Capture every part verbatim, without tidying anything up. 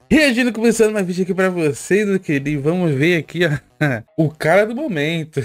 Reagindo, começando mais vídeo aqui pra vocês, meu querido. E vamos ver aqui, ó, o cara do momento.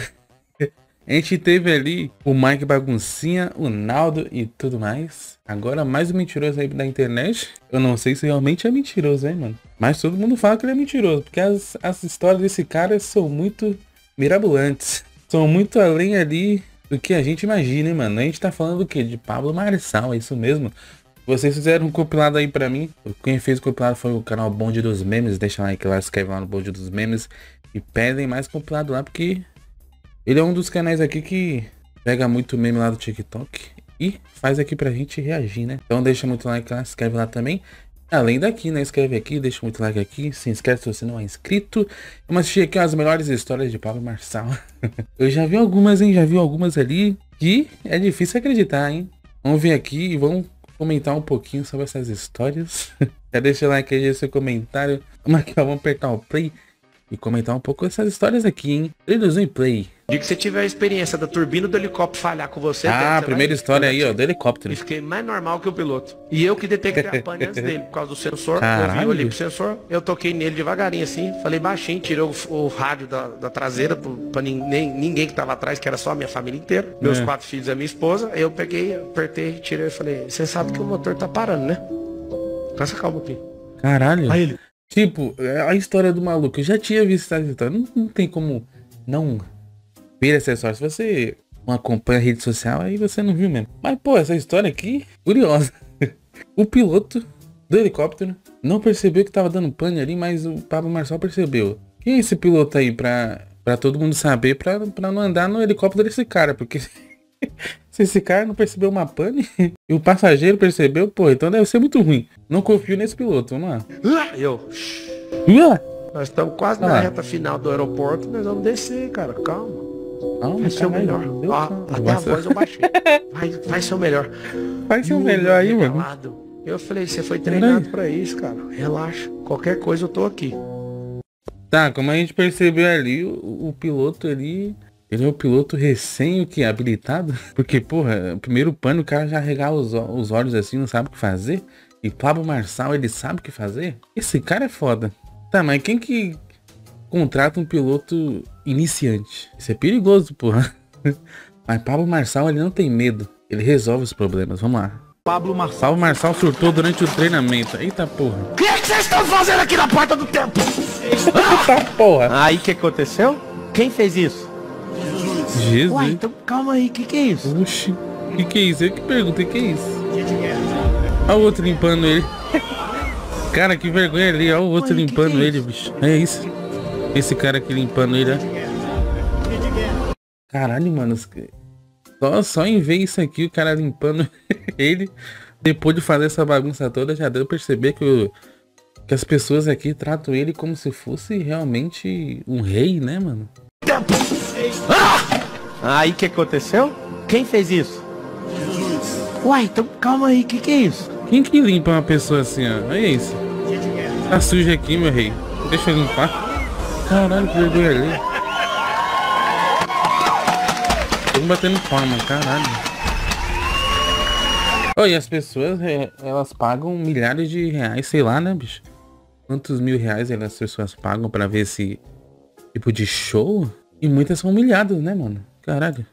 A gente teve ali o Mike Baguncinha, o Naldo e tudo mais. Agora mais um mentiroso aí da internet. Eu não sei se realmente é mentiroso, hein, mano. Mas todo mundo fala que ele é mentiroso, porque as, as histórias desse cara são muito mirabolantes. São muito além ali do que a gente imagina, hein, mano. A gente tá falando do quê? De Pablo Marçal, é isso mesmo. Vocês fizeram um compilado aí pra mim. Quem fez o compilado foi o canal Bonde dos Memes. Deixa um like lá, se inscreve lá no Bonde dos Memes. E pedem mais compilado lá, porque ele é um dos canais aqui que pega muito meme lá do TikTok e faz aqui pra gente reagir, né? Então deixa muito like lá, se inscreve lá também. Além daqui, né? Escreve aqui, deixa muito like aqui. Se inscreve se você não é inscrito. Vamos assistir aqui as melhores histórias de Pablo Marçal. Eu já vi algumas, hein? Já vi algumas ali que é difícil acreditar, hein? Vamos ver aqui e vamos comentar um pouquinho sobre essas histórias. Já deixa o like aí, deixa seu comentário. Vamos aqui, ó, vamos apertar o play e comentar um pouco essas histórias aqui, hein? três, dois, um, play. De que você tiver a experiência da turbina do helicóptero falhar com você. Ah, a você primeira vai... história aí, ó, do helicóptero. E fiquei mais normal que o piloto. E eu que detectei a pane antes dele, por causa do sensor. Caralho. Eu vi, olhei pro sensor, eu toquei nele devagarinho assim, falei baixinho, tirei o, o rádio da, da traseira pro, pra ninguém, ninguém que tava atrás, que era só a minha família inteira. Meus É. quatro filhos e a minha esposa. Eu peguei, apertei, tirei e falei, você sabe que o motor tá parando, né? Com essa calma aqui. Caralho. Aí ele... Tipo, a história do maluco, eu já tinha visto essa história. Não, não tem como não ver essa história. Se você não acompanha a rede social, aí você não viu mesmo. Mas, pô, essa história aqui, curiosa. O piloto do helicóptero não percebeu que tava dando pane ali, mas o Pablo Marçal percebeu. Quem é esse piloto aí pra, pra todo mundo saber, pra, pra não andar no helicóptero desse cara? Porque se esse cara não percebeu uma pane e o passageiro percebeu, pô, então deve ser muito ruim. Não confio nesse piloto, vamos lá. Eu... Ué? Nós estamos quase Ah. na reta final do aeroporto, nós vamos descer, cara, calma. Calma, Vai ser o caralho, melhor. Deus, Ó, calma. até a Nossa. voz eu baixei. Vai, vai ser o melhor. Vai ser o E melhor aí, mano. regalado. Eu falei, você foi treinado pra isso, cara. Relaxa. Qualquer coisa eu tô aqui. Tá, como a gente percebeu ali, o, o piloto ali, ele é o piloto recém o que habilitado, porque porra, o primeiro pano o cara já regala os, ó- os olhos assim, não sabe o que fazer. E Pablo Marçal, ele sabe o que fazer? Esse cara é foda. Tá, mas quem que contrata um piloto iniciante? Isso é perigoso, porra. Mas Pablo Marçal, ele não tem medo. Ele resolve os problemas. Vamos lá. Pablo Marçal. Pablo Marçal surtou durante o treinamento. Eita porra. O que é que vocês estão fazendo aqui na porta do tempo? Eita porra. Aí o que aconteceu? Quem fez isso? Jesus. Uai, então calma aí, o que que é isso? Oxi, que que é isso? Eu que pergunto, que que é isso? Olha o outro limpando ele. Cara, que vergonha ali, olha o outro Ué, que limpando que é ele, isso? bicho. É isso. Esse cara aqui limpando ele, ó. Caralho, mano. Só, só em ver isso aqui, o cara limpando ele, depois de fazer essa bagunça toda, já deu pra perceber que, o, que as pessoas aqui tratam ele como se fosse realmente um rei, né, mano? Aí o que aconteceu? Quem fez isso? Uai, então calma aí, o que que é isso? Quem que limpa uma pessoa assim, ó? Olha isso. Tá sujo aqui, meu rei. Deixa eu limpar. Caralho, que vergonha ali. Tô batendo palma, caralho. Oi, e as pessoas, é, elas pagam milhares de reais, sei lá, né, bicho? Quantos mil reais as pessoas pagam pra ver esse tipo de show? E muitas são humilhadas, né, mano? Caralho.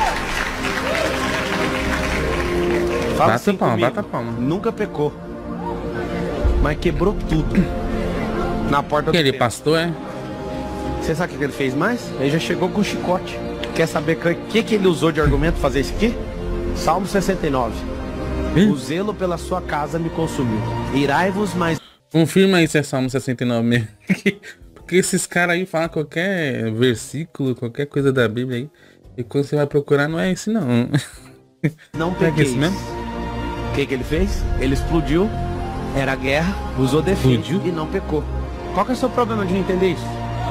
Fala Bata assim palma, comigo. bata palma. Nunca pecou. Mas quebrou tudo. Na porta Que do ele tempo. pastor, é? Você sabe o que ele fez mais? Ele já chegou com o chicote. Quer saber o que, que ele usou de argumento pra fazer isso aqui? Salmo sessenta e nove. Hum? O zelo pela sua casa me consumiu. Irai-vos mais... Confirma aí se é Salmo sessenta e nove mesmo. Porque esses caras aí falam qualquer versículo, qualquer coisa da Bíblia aí. E quando você vai procurar, não é esse não. Não É que peguei. esse mesmo? O que, que ele fez? Ele explodiu. Era guerra. Usou defeito Explodiu? e não pecou. Qual que é o seu problema de não entender isso?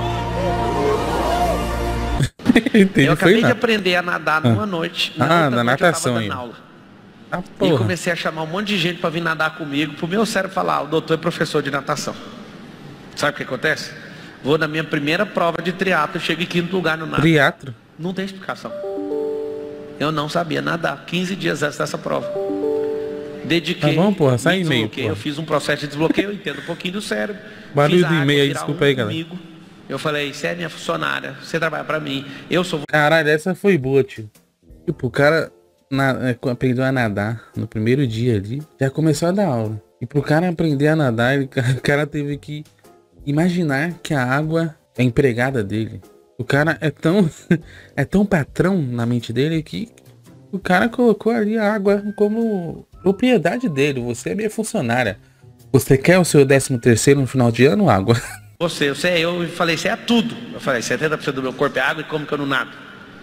Entendi, Eu foi acabei de nada. aprender a nadar numa noite. Ah, outra na noite eu natação tava aí. dando aula. Ah, E porra. comecei a chamar um monte de gente pra vir nadar comigo, pro meu cérebro falar, o doutor é professor de natação. Sabe o que acontece? Vou na minha primeira prova de triatlo, chego em quinto lugar no nado. Triatro? Não tem explicação. Eu não sabia nadar, quinze dias antes dessa prova. dediquei. Tá bom, porra, sai e-mail. Eu fiz um processo de desbloqueio, eu entendo um pouquinho do cérebro. Barulho do e-mail aí, desculpa aí, galera. Comigo. Eu falei, você é minha funcionária, você trabalha pra mim, eu sou... Caralho, essa foi boa, tio. Tipo, o cara na, aprendeu a nadar no primeiro dia ali, já começou a dar aula. E pro cara aprender a nadar, ele, o cara teve que imaginar que a água é empregada dele. O cara é tão, é tão patrão na mente dele que o cara colocou ali a água como propriedade dele. Você é minha funcionária. Você quer o seu décimo terceiro no final de ano, água? Você, você, eu falei, você é tudo. Eu falei, setenta por cento do meu corpo é água e como que eu não nado?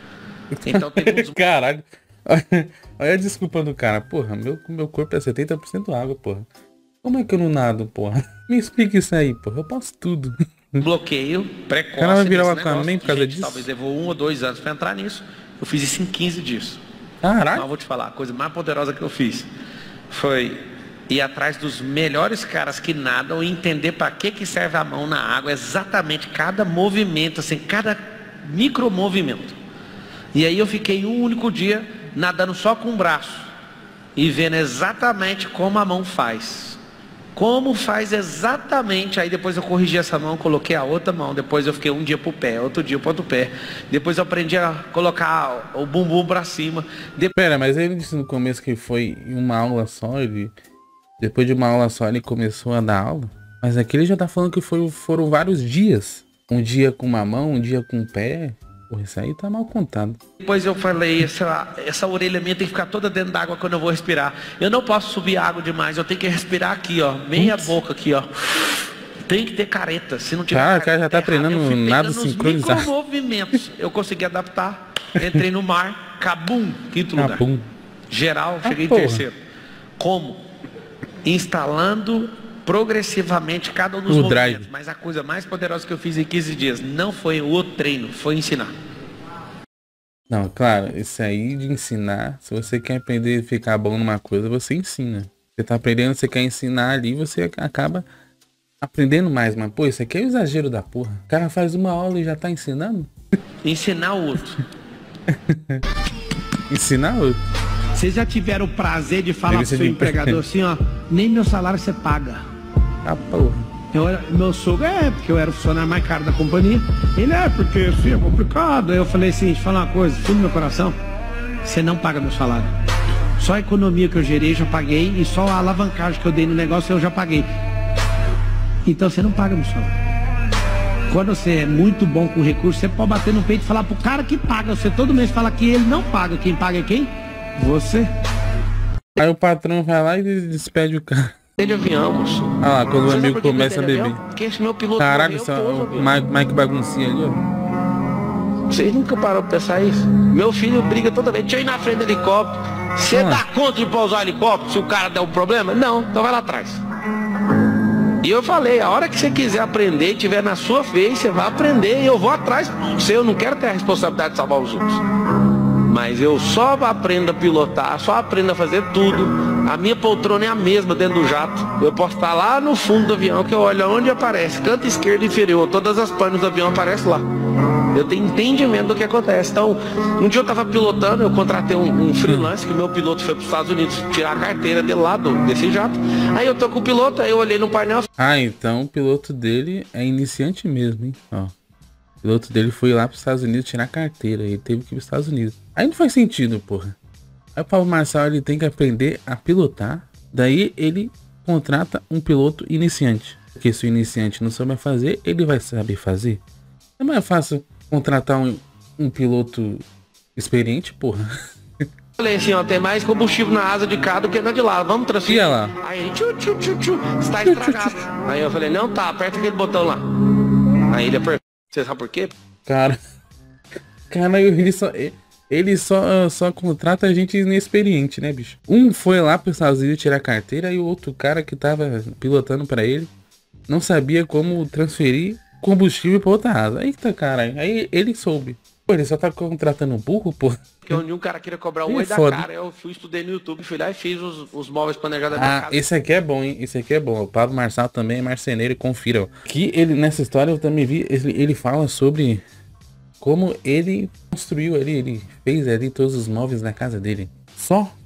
Então tem uns... Caralho. Olha a desculpa do cara. Porra, meu, meu corpo é setenta por cento água, porra. Como é que eu não nado, porra? Me explica isso aí, porra. Eu posso tudo. Bloqueio precoce. O cara vai virar uma caminho por causa gente, disso? Talvez levou um ou dois anos pra entrar nisso. Eu fiz isso em quinze dias. Caralho. Então, eu vou te falar, a coisa mais poderosa que eu fiz foi ir atrás dos melhores caras que nadam e entender para que que serve a mão na água, exatamente cada movimento, assim, cada micro movimento. E aí eu fiquei um único dia nadando só com o braço e vendo exatamente como a mão faz. Como faz exatamente. Aí depois eu corrigi essa mão, coloquei a outra mão. Depois eu fiquei um dia pro pé, outro dia pro outro pé. Depois eu aprendi a colocar o bumbum pra cima. Depois... Pera, mas ele disse no começo que foi em uma aula só, ele... Depois de uma aula só ele começou a dar aula. Mas aqui ele já tá falando que foi, foram vários dias. Um dia com uma mão, um dia com o pé. Porra, isso aí tá mal contado. Depois eu falei, essa, essa orelha minha tem que ficar toda dentro d'água quando eu vou respirar. Eu não posso subir água demais, eu tenho que respirar aqui, ó. Meia Ups. boca aqui, ó. Tem que ter careta. Se não tiver cara, careta, o cara já tá é treinando nada sincronizado. Micro movimentos. Eu consegui adaptar. Entrei no mar, cabum, quinto lugar. Cabum. Geral, ah, cheguei porra. em terceiro. Como? Instalando progressivamente cada um dos o movimentos. drive. Mas a coisa mais poderosa que eu fiz em quinze dias não foi o treino, foi ensinar. Não, claro, isso aí de ensinar, se você quer aprender a ficar bom numa coisa, você ensina. Você tá aprendendo, você quer ensinar ali, você acaba aprendendo mais. Mas, pô, isso aqui é o exagero da porra. O cara faz uma aula e já tá ensinando? Ensinar o outro. Ensinar o outro. Vocês já tiveram o prazer de falar pro seu empregador assim, ó, nem meu salário você paga. Ah, porra. Eu era, meu sogro é, porque eu era o funcionário mais caro da companhia. Ele é, porque assim, é complicado. Aí eu falei assim, deixa eu falar uma coisa, fundo do meu coração, você não paga meu salário. Só a economia que eu gerei, já paguei, e só a alavancagem que eu dei no negócio, eu já paguei. Então você não paga meu salário. Quando você é muito bom com recurso, você pode bater no peito e falar pro cara que paga. Você todo mês fala que ele não paga. Quem paga é quem? Você. Aí o patrão vai lá e despede o cara. De avião, moço. Ah lá, quando o amigo começa a beber. Porque esse meu piloto Caralho, morreu, só, pouso, o Mike, Mike baguncinha ali, ó. Vocês nunca pararam pra pensar isso? Meu filho briga toda vez. Deixa eu ir na frente do helicóptero. Você Ah. dá conta de pousar o helicóptero se o cara der um problema? Não, então vai lá atrás. E eu falei, a hora que você quiser aprender, tiver na sua vez, você vai aprender e eu vou atrás. Você, eu não quero ter a responsabilidade de salvar os outros. Mas eu só aprendo a pilotar, só aprendo a fazer tudo. A minha poltrona é a mesma dentro do jato. Eu posso estar lá no fundo do avião, que eu olho onde aparece, canto esquerdo e inferior, todas as panes do avião aparecem lá. Eu tenho entendimento do que acontece. Então, um dia eu estava pilotando, eu contratei um, um freelance, que o meu piloto foi para os Estados Unidos tirar a carteira dele lá do, desse jato. Aí eu tô com o piloto, aí eu olhei no painel. Ah, então o piloto dele é iniciante mesmo, hein? Ó. O piloto dele foi lá para os Estados Unidos tirar a carteira. Ele teve que ir para os Estados Unidos. Aí não faz sentido, porra. Aí o Pablo Marçal, ele tem que aprender a pilotar. Daí ele contrata um piloto iniciante. Porque se o iniciante não souber fazer, ele vai saber fazer. É mais fácil contratar um, um piloto experiente, porra. Falei assim, ó, tem mais combustível na asa de cá do que na de lá. Vamos transferir. Ia lá. Aí ele, tchu, tchu, tchu, tchu, está estragado. Aí eu falei, não, tá, aperta aquele botão lá. Aí ele apertou. Você sabe por quê? Cara, cara, ele só, ele só, só contrata gente inexperiente, né, bicho? Um foi lá para os Estados Unidos tirar a carteira e o outro cara que tava pilotando para ele não sabia como transferir combustível para outra asa. Aí tá, cara, aí ele soube. Pô, ele só tá contratando um burro, pô. Porque onde um cara queria cobrar o oi da cara, eu fui, estudei no YouTube, fui lá e fiz os, os móveis planejados da minha Ah, casa. esse aqui é bom, hein? Esse aqui é bom. O Pablo Marçal também é marceneiro, confira. Que ele, nessa história eu também vi, ele, ele fala sobre como ele construiu ali, ele fez ali todos os móveis na casa dele. Só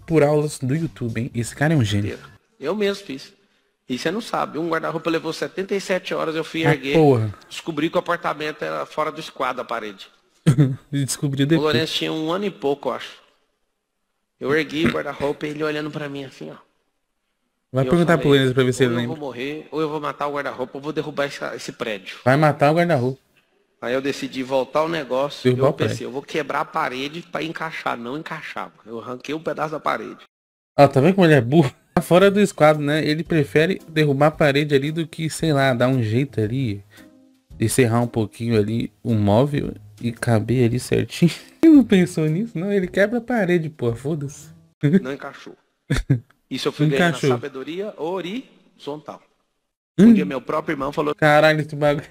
por aulas do YouTube, hein? Esse cara é um gênio. Eu mesmo fiz. E você não sabe, um guarda-roupa levou setenta e sete horas, eu fui ah, erguer. Porra. Descobri que o apartamento era fora do esquadro, a parede. E descobriu depois. O Lourenço tinha um ano e pouco, eu acho. Eu ergui o guarda-roupa e ele olhando pra mim assim, ó. Vai perguntar pro Lourenço pra ver se ele lembra. lembra. Ou eu vou morrer, ou eu vou matar o guarda-roupa, ou vou derrubar esse, esse prédio. Vai matar o guarda-roupa. Aí eu decidi voltar ao negócio. Derrubar eu pensei, eu vou quebrar a parede pra encaixar, não encaixava. Eu arranquei um pedaço da parede. Ó, tá vendo como ele é burro? Fora do esquadro, né? Ele prefere derrubar a parede ali do que, sei lá, dar um jeito ali, de serrar um pouquinho ali o móvel e caber ali certinho. Ele não pensou nisso, não? Ele quebra a parede, pô, foda-se. Não encaixou. Isso eu fui ganhando na sabedoria horizontal. Um hum. dia meu próprio irmão falou... Caralho, esse bagulho...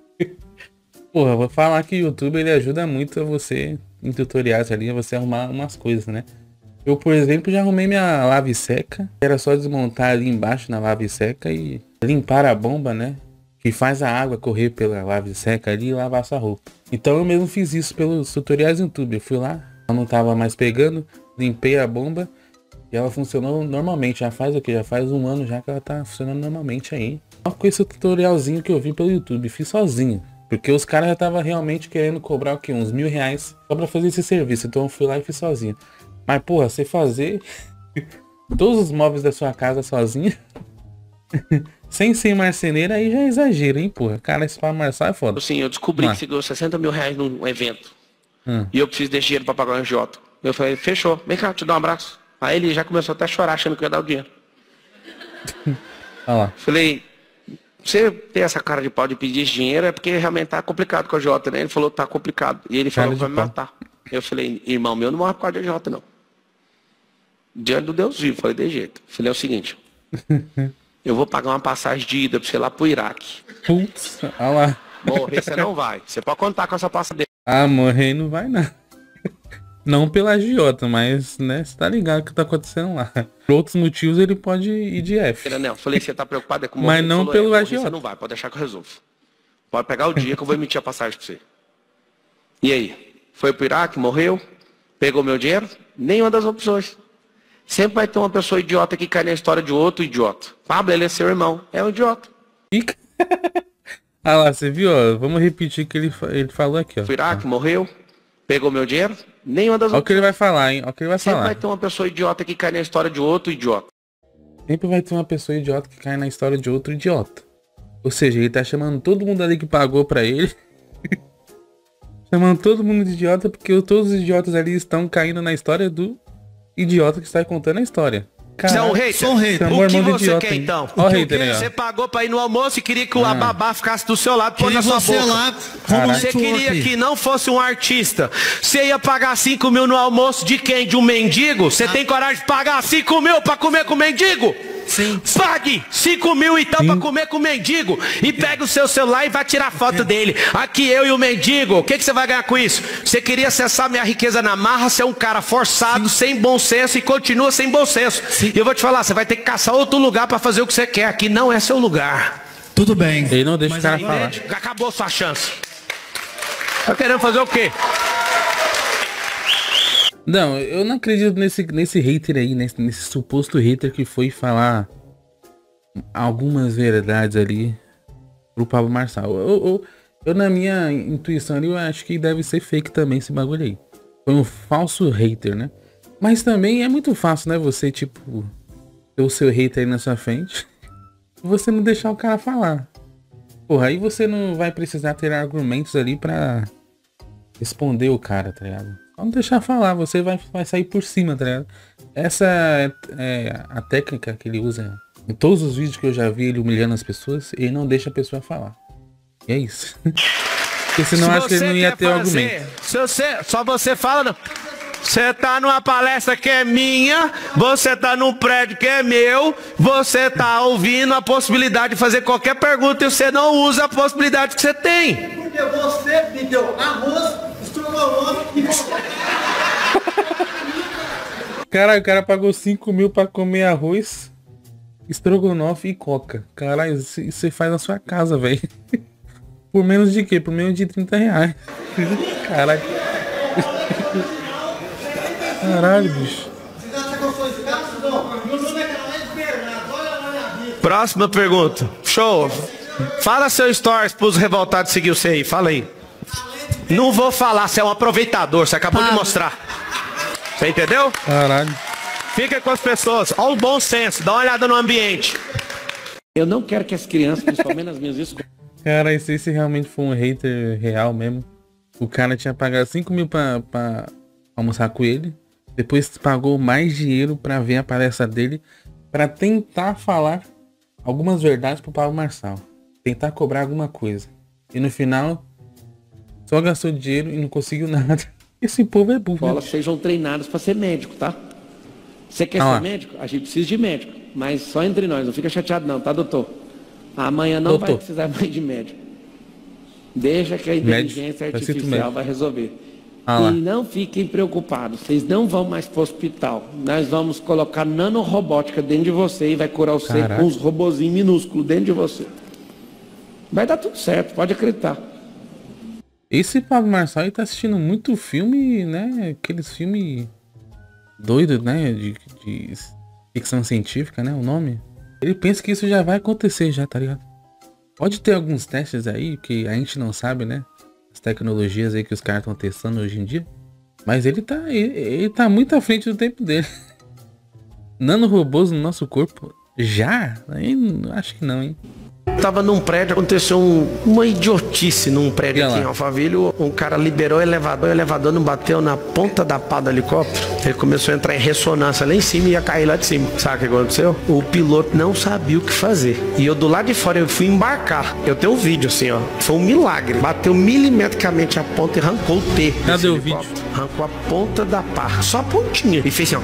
Porra, vou falar que o YouTube ele ajuda muito a você, em tutoriais ali, a você arrumar umas coisas, né? Eu, por exemplo, já arrumei minha lave seca. Era só desmontar ali embaixo na lave seca e limpar a bomba, né? Que faz a água correr pela lave seca ali e lavar sua roupa. Então eu mesmo fiz isso pelos tutoriais do YouTube. Eu fui lá, ela não tava mais pegando, limpei a bomba e ela funcionou normalmente. Já faz o que? Já faz um ano já que ela tá funcionando normalmente aí. Só com esse tutorialzinho que eu vi pelo YouTube, fiz sozinho. Porque os caras já estavam realmente querendo cobrar o quê? Uns mil reais só pra fazer esse serviço. Então eu fui lá e fiz sozinho. Mas, porra, você fazer todos os móveis da sua casa sozinho, sem ser marceneiro, aí já é exagero, hein, porra. Cara, esse para marçal é foda. Sim, eu descobri Mas. que você ganhou sessenta mil reais num evento. Hum. E eu preciso desse dinheiro pra pagar o agiota. Eu falei, fechou, vem cá, te dou um abraço. Aí ele já começou até a chorar, achando que eu ia dar o dinheiro. Olha lá. Falei, você tem essa cara de pau de pedir esse dinheiro é porque realmente tá complicado com a agiota, né? Ele falou, tá complicado. E ele falou, vai me matar. Eu falei, irmão meu, não morre por causa de agiota, não. Diante do Deus vivo, falei, de jeito. Falei, é o seguinte, eu vou pagar uma passagem de ida pra você lá pro Iraque. Putz, olha lá. Morrer você não vai. Você pode contar com essa passagem. Ah, morrer não vai não. Não pela agiota, mas, né, você tá ligado o que tá acontecendo lá. Por outros motivos ele pode ir de F. Não, falei, você tá preocupado é com o Mas não falou, pelo é, agiota. Você não vai, pode deixar que eu resolvo. Pode pegar o dia que eu vou emitir a passagem pra você. E aí? Foi pro Iraque, morreu, pegou meu dinheiro? Nenhuma das opções. Sempre vai ter uma pessoa idiota que cai na história de outro idiota. Pablo, ele é seu irmão, é um idiota. Ah lá, você viu? Ó, vamos repetir o que ele, ele falou aqui, ó. Foi pro Iraque, morreu, pegou meu dinheiro? Nenhuma das opções. Olha o que ele vai falar, hein? Olha o que ele vai Sempre falar. vai ter uma pessoa idiota que cai na história de outro idiota. Sempre vai ter uma pessoa idiota que cai na história de outro idiota. Ou seja, ele tá chamando todo mundo ali que pagou pra ele. Chamando todo mundo de idiota porque todos os idiotas ali estão caindo na história do idiota que está contando a história. Você é um hater? Sou um hater. O que você idiota, quer, então? Ó, O que hater, aí, você pagou pra ir no almoço e queria que o ah. babá ficasse do seu lado, pôr na sua boca. Lá, você queria que não fosse um artista. Você ia pagar cinco mil no almoço de quem? De um mendigo? Você ah. tem coragem de pagar cinco mil pra comer com o mendigo? Sim. Pague cinco mil então Sim. pra comer com o mendigo. E pega o seu celular e vai tirar foto é. dele. Aqui eu e o mendigo. O que, que você vai ganhar com isso? Você queria acessar minha riqueza na marra, você é um cara forçado, Sim. sem bom senso e continua sem bom senso. Sim. E eu vou te falar, você vai ter que caçar outro lugar pra fazer o que você quer. Aqui não é seu lugar. Tudo bem. Ele não deixa o cara falar. Acabou sua chance. Tá querendo fazer o quê? Não, eu não acredito nesse, nesse hater aí, nesse, nesse suposto hater que foi falar algumas verdades ali pro Pablo Marçal. Eu, eu, eu, na minha intuição ali, eu acho que deve ser fake também esse bagulho aí. Foi um falso hater, né? Mas também é muito fácil, né? Você, tipo, ter o seu hater aí na sua frente e você não deixar o cara falar. Porra, aí você não vai precisar ter argumentos ali pra responder o cara, tá ligado? Vamos deixar falar, você vai, vai sair por cima, tá ligado? Essa é, é a técnica que ele usa em todos os vídeos que eu já vi ele humilhando as pessoas. Ele não deixa a pessoa falar. E é isso. Porque senão Se acho que ele não ia ter fazer, argumento. Se você, só você fala, não. Você tá numa palestra que é minha, você tá num prédio que é meu, você tá ouvindo a possibilidade de fazer qualquer pergunta e você não usa a possibilidade que você tem. Porque você me deu arroz, Caralho, o cara pagou cinco mil pra comer arroz, estrogonofe e coca. Caralho, isso você faz na sua casa, velho. Por menos de quê? Por menos de trinta reais. Caralho. Caralho, bicho. Próxima pergunta. Show. Fala seu stories pros revoltados seguir você aí. Fala aí. Não vou falar, você é um aproveitador. Você acabou ah. de mostrar. Você entendeu? Caralho. Fica com as pessoas. Olha o bom senso. Dá uma olhada no ambiente. Eu não quero que as crianças, principalmente as minhas escolas... Cara, e se esse realmente for um hater real mesmo? O cara tinha pagado cinco mil pra, pra almoçar com ele. Depois pagou mais dinheiro pra ver a palestra dele. Pra tentar falar algumas verdades pro Pablo Marçal. Tentar cobrar alguma coisa. E no final, só gastou dinheiro e não conseguiu nada. Esse povo é burro. Escolas sejam treinados pra ser médico, tá? Você quer ah, ser médico? A gente precisa de médico. Mas só entre nós, não fica chateado não, tá, doutor? Amanhã não doutor. vai precisar mais de médico. Deixa que a inteligência médico. artificial vai resolver. Ah, e não fiquem preocupados, vocês não vão mais para o hospital. Nós vamos colocar nanorobótica dentro de você e vai curar você Caraca. com uns robozinhos minúsculos dentro de você. Vai dar tudo certo, pode acreditar. Esse Pablo Marçal tá assistindo muito filme, né? Aqueles filmes doidos, né? De, de ficção científica, né? O nome. Ele pensa que isso já vai acontecer já, tá ligado? Pode ter alguns testes aí que a gente não sabe, né? As tecnologias aí que os caras estão testando hoje em dia. Mas ele tá, ele, ele tá muito à frente do tempo dele. Nanorobôs no nosso corpo? Já? Aí, acho que não, hein? Tava num prédio, aconteceu um, uma idiotice num prédio aqui em Alphaville. Um cara liberou o elevador, o elevador não bateu na ponta da pá do helicóptero. Ele começou a entrar em ressonância lá em cima e ia cair lá de cima. Sabe o que aconteceu? O piloto não sabia o que fazer. E eu do lado de fora, eu fui embarcar. Eu tenho um vídeo assim, ó. Foi um milagre. Bateu milimetricamente a ponta e arrancou o T. Cadê o vídeo? Arrancou a ponta da pá. Só a pontinha. E fez assim,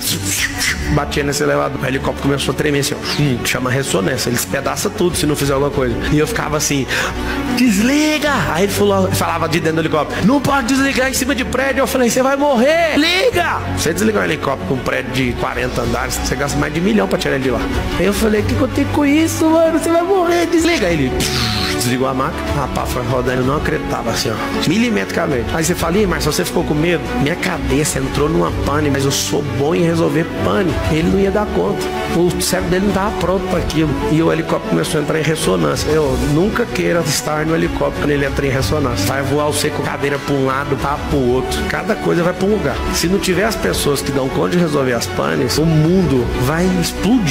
ó. Batia nesse elevador. O helicóptero começou a tremer assim, ó. Hum, chama ressonância. Ele despedaça tudo se não fizer alguma coisa. E eu ficava assim, desliga! Aí ele falou, falava de dentro do helicóptero, não pode desligar em cima de prédio. Eu falei, você vai morrer! Liga! Você desligar um helicóptero com um prédio de quarenta andares, você gasta mais de um milhão pra tirar ele de lá. Aí eu falei, o que, que eu tenho com isso, mano? Você vai morrer, desliga! Aí ele desligou a máquina, a pá foi rodando, eu não acreditava assim, ó, milimetricamente. Aí você fala, ih, Marcelo, você ficou com medo? Minha cabeça entrou numa pane, mas eu sou bom em resolver pane. Ele não ia dar conta. O cérebro dele não estava pronto para aquilo. E o helicóptero começou a entrar em ressonância. Eu nunca queira estar no helicóptero quando ele entra em ressonância. Vai voar você com a cadeira para um lado, para o outro. Cada coisa vai para um lugar. Se não tiver as pessoas que dão conta de resolver as panes, o mundo vai explodir.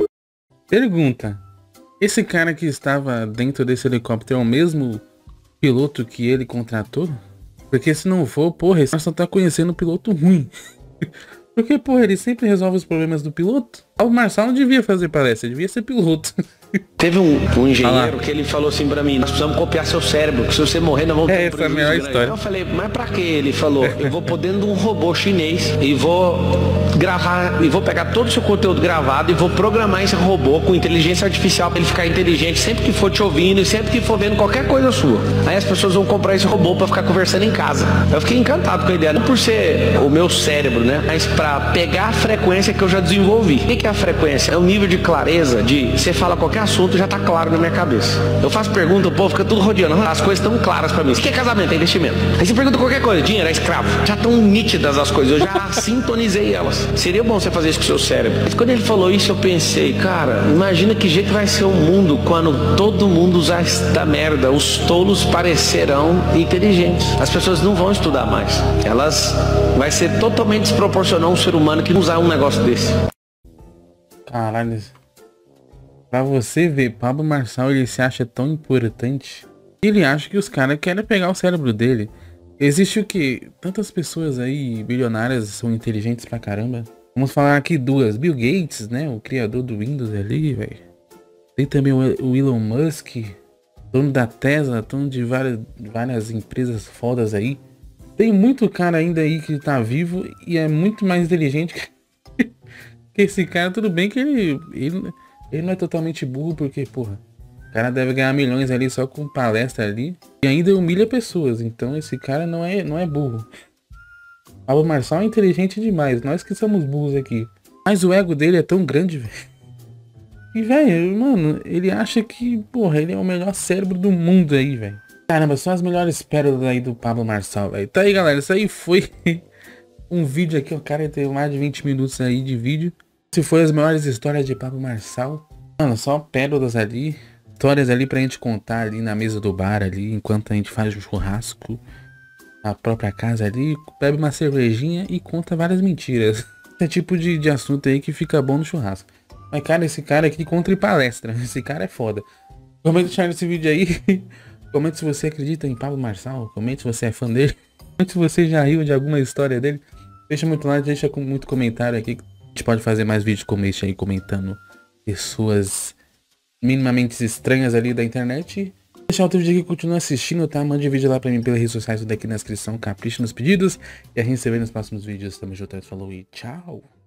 Pergunta. Esse cara que estava dentro desse helicóptero é o mesmo piloto que ele contratou? Porque se não for, porra, ele só tá conhecendo um piloto ruim. Porque, porra, ele sempre resolve os problemas do piloto. O Marçal não devia fazer palestra, devia ser piloto. Teve um, um engenheiro ah que ele falou assim pra mim, nós precisamos copiar seu cérebro, que se você morrer nós vamos ter um prejuízo. É, essa é a melhor história. Eu falei, mas pra que? Ele falou, eu vou pôr dentro de um robô chinês e vou gravar, e vou pegar todo o seu conteúdo gravado e vou programar esse robô com inteligência artificial pra ele ficar inteligente sempre que for te ouvindo e sempre que for vendo qualquer coisa sua. Aí as pessoas vão comprar esse robô pra ficar conversando em casa. Eu fiquei encantado com a ideia, não por ser o meu cérebro, né, mas pra pegar a frequência que eu já desenvolvi. O que é a frequência? É o nível de clareza de você fala qualquer assunto já tá claro na minha cabeça. Eu faço pergunta, o povo fica tudo rodeando. As coisas estão claras pra mim. O que é casamento? É investimento. Aí você pergunta qualquer coisa, dinheiro, é escravo. Já estão nítidas as coisas, eu já sintonizei elas. Seria bom você fazer isso com o seu cérebro. Mas quando ele falou isso, eu pensei, cara, imagina que jeito vai ser o mundo quando todo mundo usar esta merda. Os tolos parecerão inteligentes. As pessoas não vão estudar mais. Elas vai ser totalmente desproporcional um ser humano que usar um negócio desse. Caralho. Pra você ver, Pablo Marçal, ele se acha tão importante. Ele acha que os caras querem pegar o cérebro dele. Existe o que? Tantas pessoas aí, bilionárias, são inteligentes pra caramba. Vamos falar aqui duas. Bill Gates, né? O criador do Windows ali, velho. Tem também o Elon Musk, dono da Tesla, dono de várias, várias empresas fodas aí. Tem muito cara ainda aí que tá vivo e é muito mais inteligente que, que esse cara. Tudo bem que ele... ele Ele não é totalmente burro porque, porra, o cara deve ganhar milhões ali só com palestra ali. E ainda humilha pessoas, então esse cara não é, não é burro. Pablo Marçal é inteligente demais, nós que somos burros aqui. Mas o ego dele é tão grande, velho. E, velho, mano, ele acha que, porra, ele é o melhor cérebro do mundo aí, velho. Caramba, são as melhores pérolas aí do Pablo Marçal, velho. Tá aí, galera, isso aí foi um vídeo aqui, o cara teve mais de vinte minutos aí de vídeo. Se foi as maiores histórias de Pablo Marçal. Mano, só pérolas ali. Histórias ali pra gente contar ali na mesa do bar ali, enquanto a gente faz um churrasco. Na própria casa ali, bebe uma cervejinha e conta várias mentiras. Esse é tipo de, de assunto aí que fica bom no churrasco. Mas cara, esse cara aqui conta em palestra. Esse cara é foda. Comenta deixar nesse vídeo aí. Comente se você acredita em Pablo Marçal. Comente se você é fã dele. Comente se você já riu de alguma história dele. Deixa muito like, deixa muito comentário aqui. A gente pode fazer mais vídeos como esse aí, comentando pessoas minimamente estranhas ali da internet. Deixar outro vídeo aqui, continua assistindo, tá? Mande vídeo lá pra mim pelas redes sociais, tudo aqui na descrição. Capricha nos pedidos. E a gente se vê nos próximos vídeos. Tamo junto, falou e tchau.